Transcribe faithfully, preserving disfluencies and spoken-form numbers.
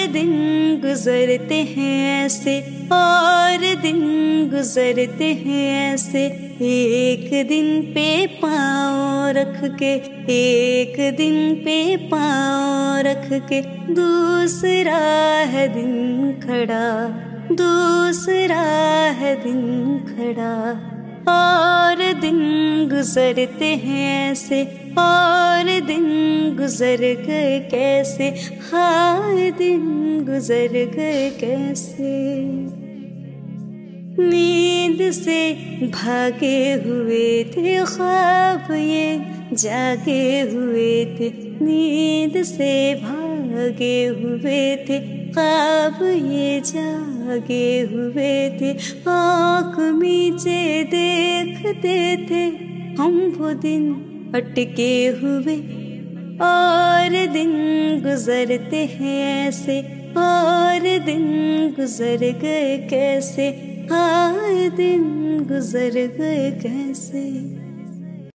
दिन गुजरते हैं ऐसे, और दिन गुजरते हैं ऐसे, एक दिन पे पाँव रख के, एक दिन पे पाँव रख के, दूसरा है दिन खड़ा, दूसरा है दिन खड़ा। और दिन गुजरते हैं ऐसे, और दिन गुजर गए कैसे, हाय दिन गुजर गए कैसे। नींद से भागे हुए थे ख्वाब ये जागे हुए थे, नींद से भागे हुए थे ख्वाब ये जागे हुए थे। आँख मीचे देखते थे हम वो दिन अटके हुए, और दिन गुजरते हैं ऐसे, और दिन गुजर गए कैसे, हाय दिन गुजर गए कैसे।